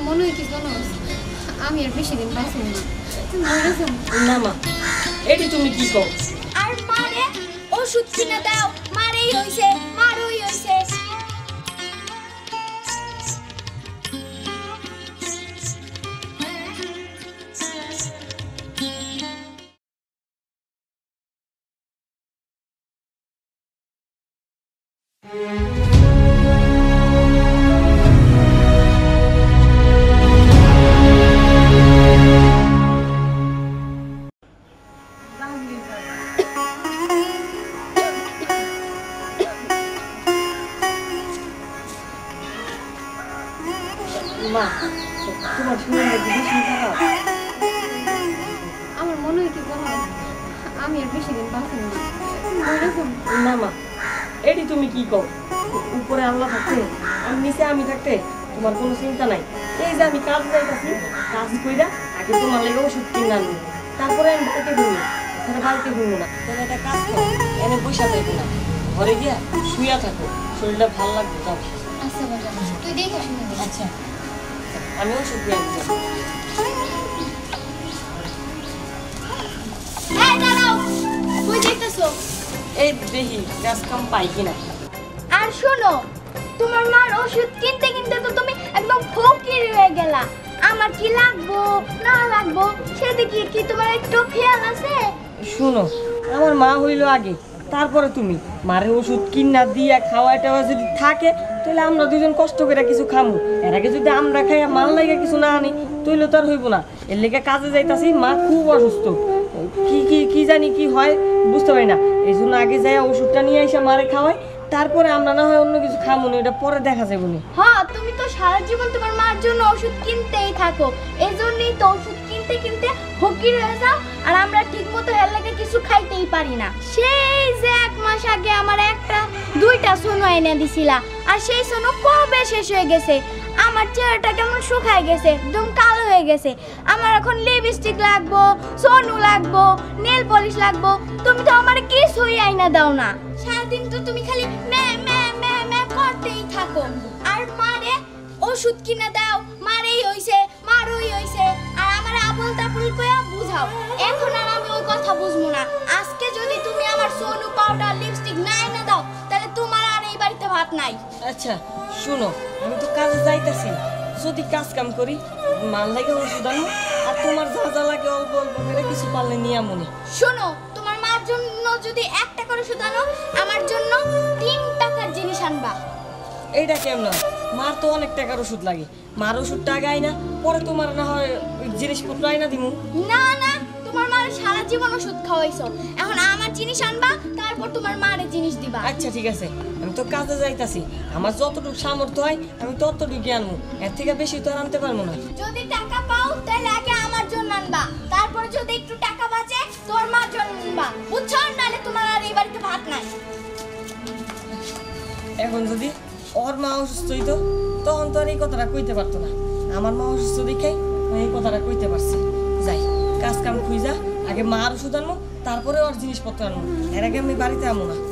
মনে হয় কি জানো, আমি আর বেশি দিন বাঁচব না, মরে যাব। না মা, এটি তুমি কি কও? আর মারে ওষুধ কিনে দাও, মারেই হইছে, মারই হইছে। মা, তোমার শরীরে ভীষণ খারাপ। আমার মনে হয় কি জানো, আমি আর বেশি দিন বাঁচব না, মরে যাব। না মা, এটি তুমি কি কও? উপরে আল্লাহ থাকতে আর নিচে আমি থাকতে তোমার কোনো চিন্তা নাই। এই যে আমি কাজ যাইতাছি, কাজ কইরা আগে তোমার লেগে ওষুধ কিনে আনবো, তারপরে আমি বাড়িতে ঘুরবো। তাহলে বাড়িতে ঘুরবো না, তাহলে একটা কাজ করো, এনে বৈশা থাকবো না, ঘরে গিয়া শুয়া থাকো, শরীরটা ভালো লাগবে। যাও। আচ্ছা বাবা, তুই দেখে শুনে দে। আচ্ছা, আমি ওষুধ দিয়ে আনবো। এই দাঁড়াও, কই যাইতেছো? এই দেখি কাজ কাম পাই কিনা। আর শোনো, তোমার মার ওষুধ কিনতে কিনতে তো তুমি একদম ফকির হয়ে গেলা। আমার কি লাগবো না লাগবো সেদিকে কি তোমার একটু খেয়াল আছে? শুনো, আমার মা হইলো আগে, তারপরে তুমি। মারে ওষুধ কিনা দিয়া খাওয়া টাওয়া যদি থাকে, তাহলে আমরা দুজন কষ্ট করে কিছু খামু। এর আগে যদি আমরা খাই মাল লাগে কিছু না আনি, তাহলে তো আর হইব না। এর লেগে কাজে যাইতাছি, মা খুব অসুস্থ, কি কি কি জানি কি হয় বুঝতে পারি না। এই জন্য আগে যাই ওষুধটা নিয়ে এসে মারে খাওয়াই, তারপরে আমরা না হয় অন্য কিছু খামু না, এটা পরে দেখা যাবে না। হ্যাঁ, তুমি তো সারা জীবন তোমার মার জন্য ওষুধ কিনতেই থাকো, এজন্যই তো ওষুধ কিনতে কিনতে ফকির হয়ে যাও। আর আমরা ঠিক মতো হেল লাগে কিছু খাইতেই পারি না। সেই যে 1 মাস আগে আমার একটা 2টা সোনো এনে দিছিলা, আর সেই সোনো কবে শেষ হয়ে গেছে। আমার চেহারাটা কেমন শুকায় গেছে, একদম কালো হয়ে গেছে। আমার এখন লিপস্টিক লাগবো, সোনু লাগবো, নেল পলিশ লাগবো, তুমি তো আমার কিছুই আইনা দাও না। সারাদিন তো তুমি খালি মে মে মে মে করতেই থাকো। আর মারে ওষুধ কিনে দাও, মারেই হইছে, মারই হইছে, আর আমার আবল তাবল কইয়া বুঝাও। এখন আর আমি ওই কথা বুঝবো না। আজকে যদি তুমি আমার সোনু পাউডার লিপস্টিক না এনে দাও, তাহলে তোমার আর এই বাড়িতে ভাত নাই। আচ্ছা শুনো, আমি তো কাজে যাইতাছি, যদি কাজ কাম করি মাল লাগে ওষুধ আনো, আর তোমার যা যা লাগে অল্প অল্প করে কিছু পারলে নিয়ে মনে। শোনো, তোমার মার জন্য যদি 1 টাকার ওষুধ আনো, আমার জন্য 3 টাকার জিনিস আনবা। এইটা কেমন? মার তো অনেক টাকার ওষুধ লাগে, মার ওষুধটা আগে আইনা, পরে তোমার না হয় জিনিসপত্র আইনা দিমু। না না, তোমার মার সারা জীবন ওষুধ খাওয়াইছো, এখন আমার জিনিস আনবা, তারপর তোমার মারে জিনিস দিবা। আচ্ছা ঠিক আছে, আমি তো কাজে যাইতাছি, আমার যতটুকু সামর্থ্য হয় আমি ততটুকু আনবো, এর থেকে বেশি তো আর আনতে পারবো না। যদি টাকা পাও তাহলে আগে আমার জন্য আনবা, তারপর যদি একটু টাকা বাঁচে তোর মার জন্য আনবা, বুঝছো? নাহলে তোমার আর এই বাড়িতে ভাত নাই। এখন যদি ওর মা অসুস্থ হইতো, তখন তো আর এই কথাটা কইতে পারতো না। আমার মা অসুস্থ দেখাই এই কথাটা কইতে পারছি। যাই, কাজ কাম খুঁজা আগে মার ওষুধ আনবো, তারপরে ওর জিনিসপত্র আনবো, এর আগে আমি বাড়িতে আমো না।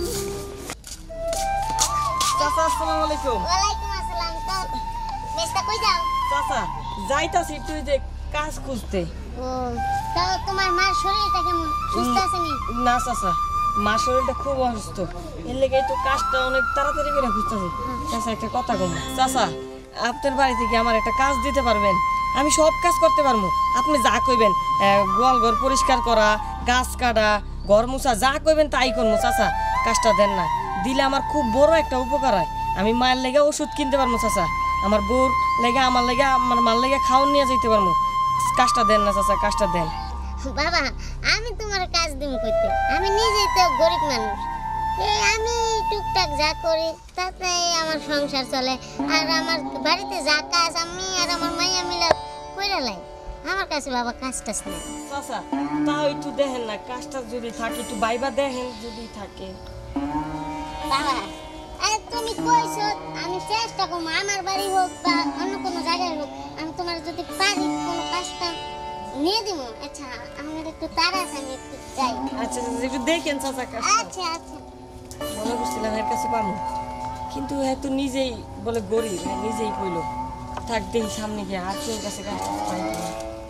চাচা আসসালামু আলাইকুম। ওয়ালাইকুম আসসালাম। তো বেস্তা কই যাও? চাচা যাইতাছি একটু যে কাজ খুঁজতে। ও, তো তোমার মার শরীরটা কেমন? সুস্থ আছে নি? না চাচা, মার শরীরটা খুব অসুস্থ, এর লেগে তো কাজটা অনেক তাড়াতাড়ি করে খুঁজতেছি। চাচা একটা কথা কম, চাচা আপনার বাড়ি থেকে আমার একটা কাজ দিতে পারবেন? আমি সব কাজ করতে পারবো, আপনি যা কইবেন, গোয়াল ঘর পরিষ্কার করা, গাছ কাটা, ঘর মুছা, যা কইবেন তাই করবো। চাচা কাজটা দেন না, দিলে আমার খুব বড় একটা উপকার হয়। আমি মায়ের লেগে ওষুধ কিনতে পারবো চাচা, আমার বউর লেগে, আমার লেগে, আমার মার লেগে খাওয়ান নিয়ে যেতে পারবো। কাজটা দেন না চাচা, কাজটা দেন। বাবা, আমি তোমার কাজ দিম কইতে, আমি নিজেই তো গরিব মানুষ। এই আমি টুকটাক যা করি তাতে আমার সংসার চলে। আর আমার বাড়িতে যা কাজ আমি আর আমার মাইয়া মিলা কইরা লাই। আমার কাছে বাবা কাজ টাজ নাই। চাচা তাও একটু দেখেন না, কাজটা যদি থাকে একটু বাইবা দেখেন, যদি থাকে। বাবা, আরে তুমি কইছো, আমি চেষ্টা করবো, আমার বাড়ি হোক বা অন্য কোনো জায়গায় হোক, আমি তোমার যদি পারি কোনো কাজটা নিয়ে দিব। আচ্ছা, আমার একটু তাড়া আছে, আমি একটু যাই। আচ্ছা একটু দেখেন চাচা কাজটা। আচ্ছা আচ্ছা। মনে করছিলাম এর কাছে পাবো, কিন্তু হ্যাঁ তো নিজেই বলে গরিব, নিজেই কইলো। থাক দেখি সামনে গিয়ে আর কেউ কাছে কাজ পাই কিনা।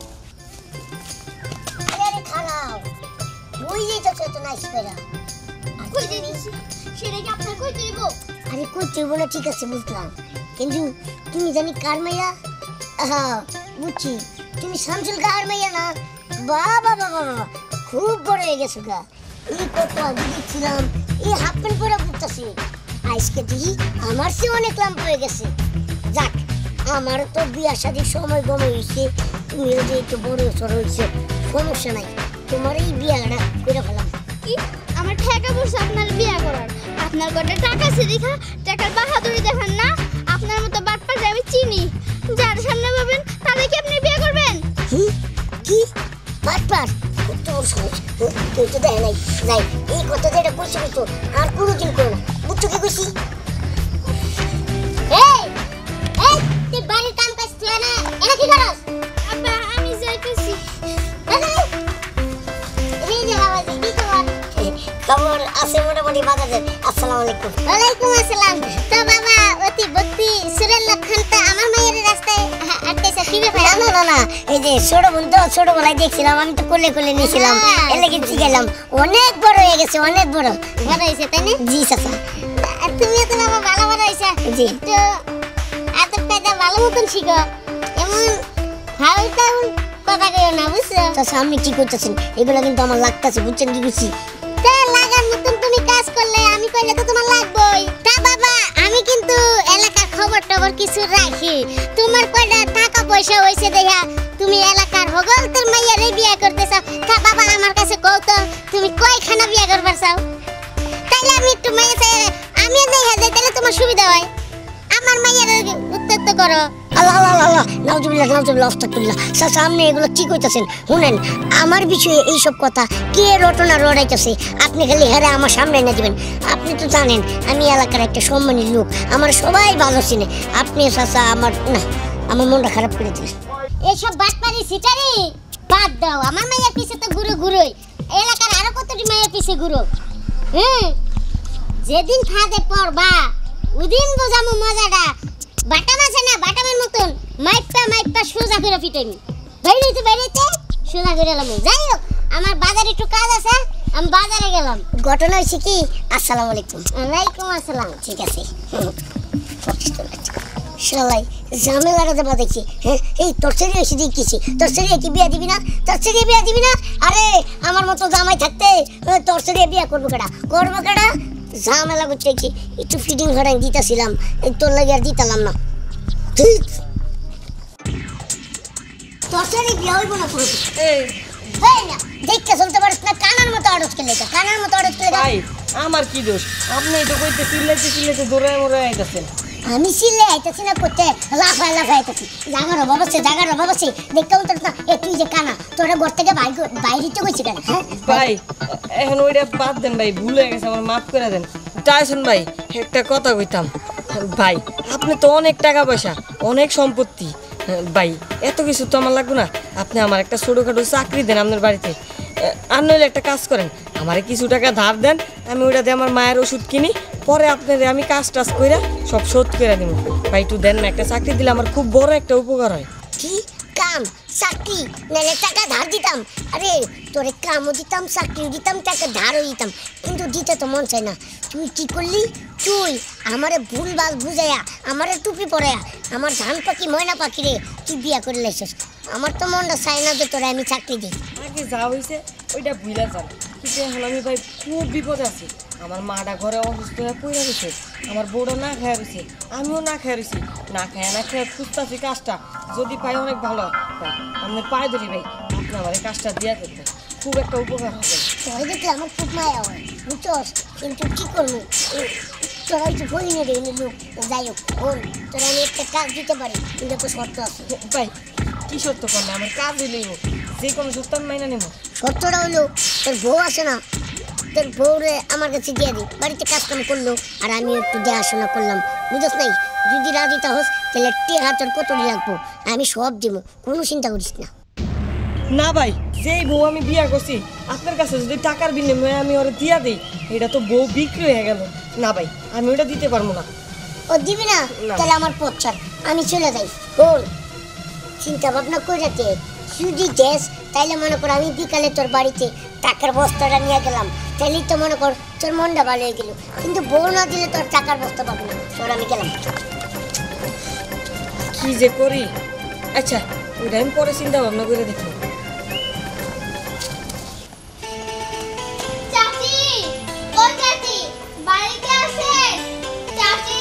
আরে খারাপ বুঝেই তো ছোট না স্পেরা কই দিছি সেটা কি আপনার কই দিব? আরে কই তুই বলে ঠিক আছে বুঝলাম, কিন্তু তুমি জানি কার মাইয়া? হ্যাঁ বুঝছি, তুমি শামসুল কার মাইয়া না? বাবা বাবা বাবা খুব বড় হয়ে গেছো গা। এই কত আগে দেখছিলাম এই হাফ প্যান্ট পরে ঘুরতেছি, আজকে দেখি আমার সে অনেক লাম্প হয়ে গেছে। যাক আমার তো বিয়া শাদির সময় গমে হয়েছে, তুমি যে একটু বড় সড় হয়েছে, সমস্যা নাই, তোমার এই বিয়াটা করে ফেলাম। কি আমার ঠেকা বসে আপনার বিয়া করার? আপনার কটা টাকা আছে দেখা টাকার বাহাদুরি দেখান না? আপনার মতো বাটপার আমি চিনি, যার সামনে পাবেন তাদের কি আপনি বিয়ে করবেন? কি কি বাটপার? তোর সমস্যা তুই তো দেয় নাই, যাই এই কথা যেটা কইছি তো আর কোনোদিন করো না, বুঝছো কি কইছি? এই এই তুই বাড়ির কাম কাজ তুই না এটা কি করস? আব্বা আমি যাইতেছি। খবর আছে মোটামুটি বাজারের। আসসালামু আলাইকুম। ওয়ালাইকুম আসসালাম। তো বাবা অতি ভক্তি সুরের লক্ষণটা আমার মায়ের রাস্তায় আটকেছে কি ব্যাপার? না না না, এই যে ছোট বোন তো ছোটবেলায় দেখছিলাম, আমি তো কোলে কোলে নিয়েছিলাম, এর লাগি শিখাইলাম। অনেক বড় হয়ে গেছে, অনেক বড় বড় হয়েছে তাই না? জি চাচা। তুমিও তো বাবা ভালো বড় হয়েছে। জি তো এত পেটা ভালো মতন শিখো, এমন ফাউল টাউল কথা কইও না বুঝছো? চাচা আপনি কি করতেছেন? এগুলো কিন্তু আমার লাগতেছে, বুঝছেন কি বুঝছি? লাগার মতন তুমি কাজ করলে আমি কইলে তো তোমার লাগবেই। তা বাবা আমি কিন্তু এলাকার খবর টবর কিছু রাখি, তোমার কয়টা টাকা পয়সা হইছে দেখা তুমি এলাকার হগল তোর মাইয়ারে বিয়ে করতে চাও। তা বাবা আমার কাছে কও তো তুমি কয়খানা বিয়ে করবার চাও? তাইলে আমি একটু মাইয়া চাই, আমিও দেখা যাই, তাহলে তোমার সুবিধা হয়। আমার মাইয়ারে উত্তর তো করো। আল্লাহ আল্লাহ আল্লাহ নাউজুবিল্লাহ নাউজুবিল্লাহ আস্তাগফিরুল্লাহ। চাচা আপনি এগুলো কি কইতাছেন? শুনেন আমার বিষয়ে এইসব কথা কে রটনা রড়াইতেছে, আপনি খালি হেরে আমার সামনে এনে দিবেন। আপনি তো জানেন আমি এলাকার একটা সম্মানী লোক, আমার সবাই ভালো চিনে। আপনি চাচা আমার না, আমার মনটা খারাপ করে দিলেন। এইসব বাটপারি সিটারি বাদ দাও, আমার মায়ের পিছে তো ঘুরো ঘুরোই, এলাকার আরো কতটি মায়ের পিছে ঘুরো। যেদিন খাদে পড়বা ওদিন বোঝামু মজাটা। বাটাম আছে না, বাটামের মতন মাইপা মাইপা সোজা করে ফিটাইমি, বাইরেতে বাইরেতে সোজা করে এলাম। যাই হোক আমার বাজারে একটু কাজ আছে, আমি বাজারে গেলাম। ঘটনা হয়েছে কি? আসসালামু আলাইকুম। ওয়ালাইকুম আসসালাম। ঠিক আছে শালাই ঝামেলাটা দেবা দেখছি। হ্যাঁ এই তোর ছেড়ে এসে দেখছি, তোর ছেড়ে কি বিয়া দিবি না? তোর ছেড়ে বিয়া দিবি না? আরে আমার মতো জামাই থাকতে তোর ছেড়ে বিয়া করবো কেডা? করবো কেডা? ঝামেলা করতে কি একটু ফিটিং ভাড়াই দিতেছিলাম, তোর লাগে আর দিতাম না। তোর ছেড়ে বিয়া হইব না পুরো না, দেখতে চলতে পারিস না, কানার মতো আড়স খেলে কানার মতো আড়স খেলে। ভাই আমার কি দোষ? আপনি তো কইতে চিল্লাইতে চিল্লাইতে দৌড়ায় মোড়ায় আইতাছেন। আমি সিলে আইতাছি না করতে, লাফায় লাফায় আইতাছি। জাগার অভাব আছে, জাগার অভাব আছে, দেখতেও তো না। এ তুই যে কানা, তোরা ঘর থেকে বাইরে তো কইছি কেন? হ্যাঁ ভাই এখন ওইটা বাদ দেন ভাই, ভুল হয়ে গেছে, আমার মাফ করে দেন। টাইসন ভাই একটা কথা কইতাম, ভাই আপনি তো অনেক টাকা পয়সা, অনেক সম্পত্তি, ভাই এত কিছু তো আমার লাগবে না। আপনি আমার একটা ছোটোখাটো চাকরি দেন আপনার বাড়িতে, আর নইলে একটা কাজ করেন, আমার কিছু টাকা ধার দেন, আমি ওইটা দিয়ে আমার মায়ের ওষুধ কিনি, পরে আপনার আমি কাজ টাজ করে সব শোধ করে দিব। ভাই একটু দেন না, একটা চাকরি দিলে আমার খুব বড় একটা উপকার হয়। কি কাম? চাকরি নাহলে টাকা ধার দিতাম? আরে তোরে কামও দিতাম, চাকরিও দিতাম, টাকা ধারও দিতাম, কিন্তু দিতে তো মন চায় না। তুই কি করলি? তুই আমারে ভুল ভাল বুঝাইয়া আমারে টুপি পরাইয়া আমার ধান পাখি ময়না পাখি রে তুই বিয়া করে লাইছিস। আমার তো মনটা চায় না যে তোরে আমি চাকরি দিই। আগে যা হয়েছে ওইটা ভুলে যান, কিন্তু এখন আমি ভাই খুব বিপদে আছি। আমার মাটা ঘরে অসুস্থ হয়ে পড়ে রয়েছে, আমার বউটা না খেয়ে রয়েছে, আমিও না খেয়ে রয়েছি, না খেয়ে খুঁজতেছি কাজটা, যদি পাই অনেক ভালো ভাই। আপনার পায়ে ধরি ভাই, আপনি আমার এই কাজটা দিয়ে দেবেন, খুব একটা উপকার হবে। তোরা দেখলে আমার খুব মায়া হয় বুঝছস, কিন্তু কি করবো, তোরা একটু বলি না রে লোক। যাই হোক বল, তোরা আমি একটা কাজ দিতে পারি, কিন্তু একটা শর্ত আছে। ভাই কি সত্য করলে আমার কাজ হইলেই হোক, যে কোনো সত্য আমি মাইনা নেব। শর্তটা হইলো তোর বউ আছে না, তোর বউরে আমার কাছে দিয়ে দিই, বাড়িতে কাজকাম করলো আর আমি একটু দেখাশোনা করলাম, বুঝছ নাই? যদি রাজি তাহস তাহলে টেহা তোর কতটি লাগবো আমি সব দিব, কোনো চিন্তা করিস না। না ভাই, যেই বউ আমি বিয়া করছি আপনার কাছে যদি টাকার বিনিময়ে আমি ওরা দিয়া দিই, এটা তো বউ বিক্রি হয়ে গেল। না ভাই আমি ওটা দিতে পারবো না। ও ও দিবি না? তাহলে আমার পথ ছাড়, আমি চলে যাই। বল, চিন্তা ভাবনা করে রাখতে যদি দেশ, তাইলে মনে কর আমি বিকালে তোর বাড়িতে টাকার বস্তাটা নিয়ে গেলাম, তাইলেই তো মনে কর তোর মনটা ভালো হয়ে গেল। কিন্তু বউ না দিলে তোর টাকার বস্তা পাবো না। তোর আমি গেলাম। কি যে করি। আচ্ছা ওইটা আমি পরে চিন্তা ভাবনা করে দেখি। চাচি, ও চাচি, বাড়িতে আছেন? চাচি,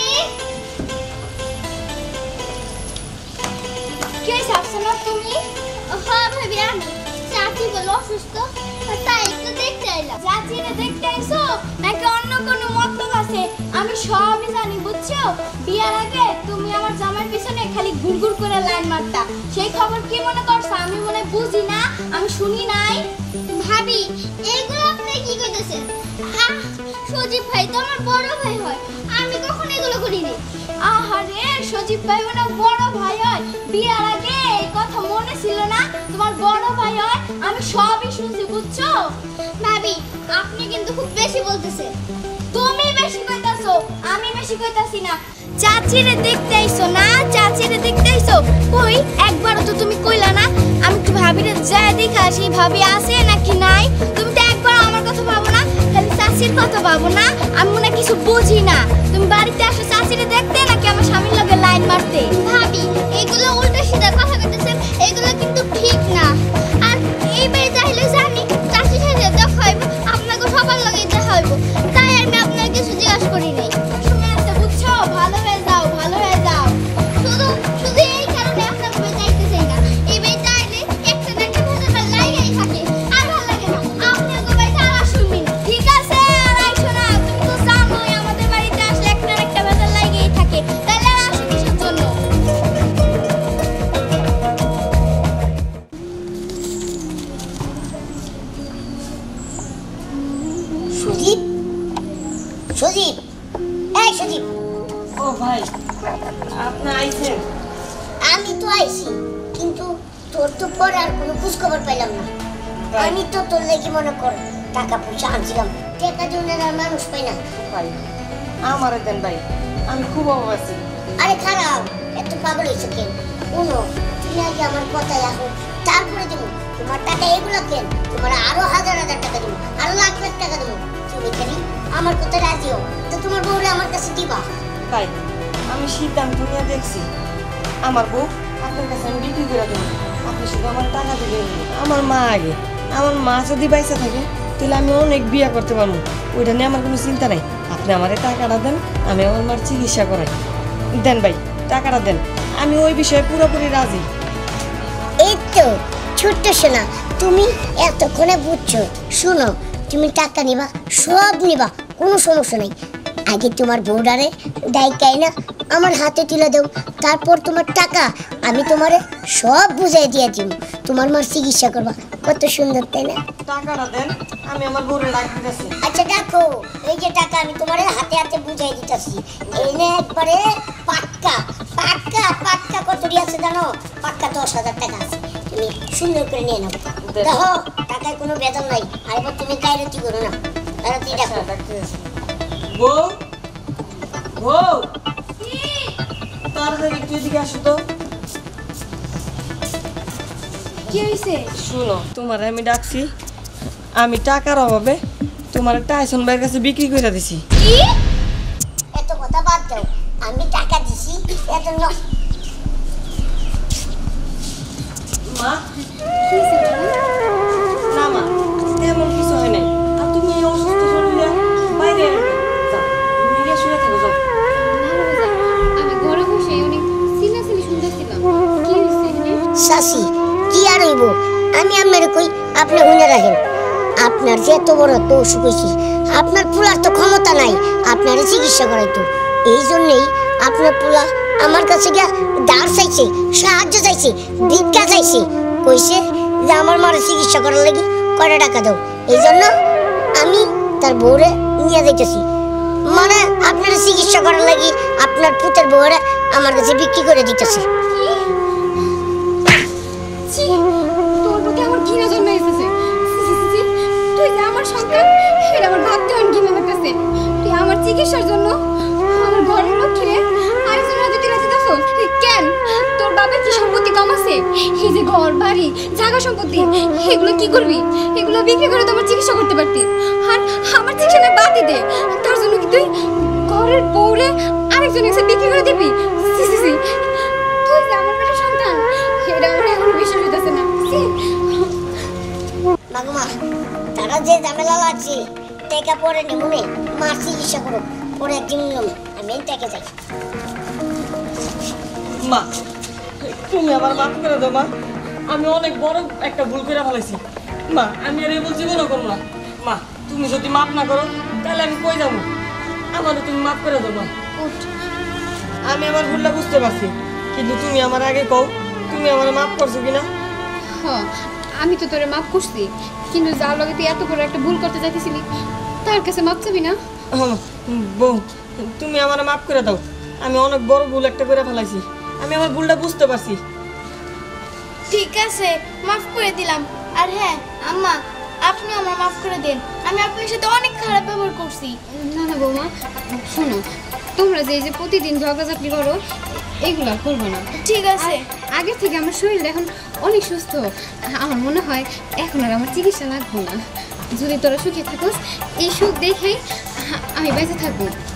কে সাবসানা তুমি? হ্যাঁ ভাবি আমি। চাচি বলো অসুস্থ, তাই একটু দেখতে এলাম। চাচিরে দেখতে আইছো নাকি অন্য কোনো মতলব আছে? আমি সবই জানি বুঝছো। বিয়ার আগে তুমি আমার জামার পিছনে খালি ঘুরঘুর করে লাইন মারতা, সেই খবর কি মনে করছো আমি মনে বুঝি না? আমি শুনি নাই? ভাবি এগুলো আপনি কি কইতেছেন? সজীব ভাই তো আমার বড় ভাই হয়, আমি কখন এগুলো করিনি। আহারে সজীব ভাই মানে বড় ভাই হয়, বিয়ার আগে এই কথা মনে ছিল না? তোমার বড় ভাই হয়, আমি সবই শুনছি বুঝছো। ভাবি আপনি কিন্তু খুব বেশি বলতেছেন। তুমি বেশি কইতাছো, আমি বেশি কইতাছি না। চাচিরে দেখতে আইছো না? চাচিরে দেখতে আইছো? কই একবারও তো তুমি কইলা না। আমি তো ভাবিরে যায় দেখা আসি, ভাবি আছে নাকি নাই। তুমি তো একবার আমার কথা ভাবো না, খালি চাচির কথা ভাবো না। আমি মনে কিছু বুঝি না। তুমি বাড়িতে আসো চাচিরে দেখতে নাকি আমার স্বামীর লগে লাইন মারতে? ভাবি এগুলো উল্টা সিধা কথা কইতেছেন, এগুলো কিন্তু ঠিক না। আর এই বাড়িতে আইলে জানি চাচির সাথে দেখা হইব, আপনাকে সবার লগে দেখা হইব, তাই আমি আপনার কিছু জিজ্ঞাসা করি নাই। শুনে আছে বুঝছো, ভালো হয়ে যাও, ভালো হয়ে যাও। শুধু শুধু এই কারণে আপনার ঘরে যাইতে চাই না। এই বাড়িতে আইলে একটা না একটা ভেজাল লাগাই থাকে, আর ভালো লাগে না। আপনার বাড়িতে আর আসুমি না, ঠিক আছে? আর আইসো না, তুমি তো জানোই আমাদের বাড়িতে আসলে একটা না একটা ভেজাল লাগাই থাকে, তাহলে আর আসো কিসের জন্য? সুদীপ, সুদীপ, এই সুদীপ। ও ভাই আপনি আইছেন? আমি তো আইছি, কিন্তু তোর তো পরে আর কোনো খোঁজ খবর পাইলাম না। আমি তো তোর লাগি মনে কর টাকা পয়সা আনছিলাম, টাকা জন্য আর মানুষ পাই না। ভাই আমারে দেন ভাই, আমি খুব অভাব আছি। আরে খারাপ, এত পাগল হয়েছে কেন? শুনো, তুমি আগে আমার কথায় আসো, তারপরে দেবো তোমার টাকা। এগুলো কেন? তোমার আরো হাজার হাজার টাকা দেবো, আরো লাখ লাখ টাকা দেবো। তুমি খালি আমার কথা রাজি হও, তো তোমার বউরে আমার কাছে দিবা। ভাই আমি সিদ্ধান্ত নিয়ে দেখছি, আমার বউ আপনার কাছে আমি বিক্রি করে দেবো। আপনি শুধু আমার টাকা দিবেন। আমার মা আগে, আমার মা যদি বাইসা থাকে তাহলে আমি অনেক বিয়া করতে পারবো, ওইটা নিয়ে আমার কোনো চিন্তা নাই। আপনি আমার টাকাটা দেন, আমি আমার মার চিকিৎসা করাই। দেন ভাই টাকাটা দেন, আমি ওই বিষয়ে পুরোপুরি রাজি। এই তো ছোট্ট সোনা, তুমি এতক্ষণে বুঝছো। শুনো, তুমি টাকা নিবা, সব নিবা, কোনো সমস্যা নেই। আগে তোমার বউডারে ডাইকাই না আমার হাতে তুলে দেও, তারপর তোমার টাকা আমি তোমারে সব বুঝাই দিয়ে দিব। তোমার মার চিকিৎসা করবা, কত সুন্দর তাই না? টাকাটা দেন, আমি আমার বউরে ডাক দিতেছি। আচ্ছা দেখো, এই যে টাকা আমি তোমার হাতে হাতে বুঝাই দিতেছি। এই নে একবারে পাক্কা পাক্কা পাক্কা। কতটি আছে জানো? পাক্কা 10,000 টাকা আছে। তুমি সুন্দর করে নিয়ে নাও। দেখো টাকায় কোনো বেতন নাই। আর এবার তুমি গাইরতি করো না, গাইরতি দেখো। বউ, বউ তাড়াতাড়ি একটু এদিকে আসো তো। কি হইছে? শুনো, তোমার আমি ডাকছি, আমি টাকার অভাবে তোমার টাইসন ভাইয়ের কাছে বিক্রি করে দিছি। কি? এত কথা বাদ দাও, আমি টাকা দিছি এত মা না মা, তেমন কিছু হয় নাই। আর তুমি এই অসুস্থ শরীরে বাইরে যাও, নিজে শুয়ে থাকো যাও। আমি ঘরে বসে অনেক সিনাসিনি শুনতেছিলাম। কি হয়েছে এখানে? শাসি কি আর হইব? আমি আপনার কই, আপনি শুনে রাখেন। আপনার যে এত বড় তো অসুখ হয়েছে, আপনার পুলার তো ক্ষমতা নাই আপনার চিকিৎসা করাইতো। এই জন্যেই আপনার পুলা আমার কাছে গিয়া দাঁড় চাইছে, সাহায্য চাইছে, ভিক্ষা চাইছে। কইছে যে আমার মার চিকিৎসা করার লাগি কয়টা টাকা দাও। এই জন্য আমি তার বউরে নিয়ে যাইতেছি, মানে আপনার চিকিৎসা করার লাগি আপনার পুতের বউরে আমার কাছে বিক্রি করে দিতেছে। ছি, তোর প্রতি আমার ঘৃণা জন্মে এসেছে। তুই যে আমার সন্তান, এটা আমার ভাবতে অনেক ঘৃণা লাগতেছে। তুই আমার চিকিৎসার জন্য আমার ঘরের লক্ষ্মীরে বাড়ি জায়গা সম্পত্তি এগুলো কি করবি? এগুলো বিক্রি করে তো আমার চিকিৎসা করতে পারতি। আর আমার চিকিৎসা না বাদই দে, তার জন্য কি তুই ঘরের বউরে আরেকজন এসে বিক্রি করে দিবি? সি সি সি, তুই যে আমার বেটা সন্তান, এটা আমার এখনো বিশ্বাস হইতেছে না। মাগুমা তারা যে ঝামেলা লাগছে টাকা পরে নেমুনে মার চিকিৎসা করো, পরে একদিন নেমে আমি টাকা যাই। মা তুমি আমার মাফ করে দাও মা, আমি অনেক বড় একটা ভুল করে ফেলেছি মা, আমি আর এই বলছি কোনো করবো না। মা তুমি যদি মাফ না করো তাহলে আমি কই যাবো, আমারও তুমি মাফ করে দাও মা। আমি আমার ভুলটা বুঝতে পারছি, কিন্তু তুমি আমার আগে কও তুমি আমার মাফ করছো কিনা। হ্যাঁ, আমি তো তোরে মাফ করছি, কিন্তু যার লগে তুই এত বড় একটা ভুল করতে যাইতেছিলি তার কাছে মাফ চাবি না? বউ তুমি আমার মাফ করে দাও, আমি অনেক বড় ভুল একটা করে ফেলাইছি, আমি আমার ভুলটা বুঝতে পারছি। ঠিক আছে, মাফ করে দিলাম। আর হ্যাঁ আম্মা, আপনি আমার মাফ করে দেন, আমি আপনার সাথে অনেক খারাপ ব্যবহার করছি। না না বৌমা, শোনো, তোমরা যে এই যে প্রতিদিন ঝগড়াঝাটি করো এগুলো আর করবো না। ঠিক আছে। আগে থেকে আমার শরীর এখন অনেক সুস্থ, আমার মনে হয় এখন আর আমার চিকিৎসা লাগবে না। যদি তোরা সুখে থাকোস, এই সুখ দেখেই আমি বেঁচে থাকবো।